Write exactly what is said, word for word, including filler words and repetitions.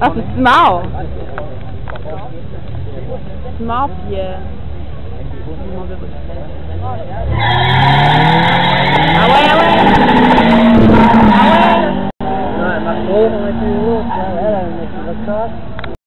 Ah, c'est-tu mort? C'est mort, puis euh... mon bébé. Ah ouais, ah ouais! Ah ouais! Non, elle marche trop, on a été l'autre, elle, elle, elle, elle,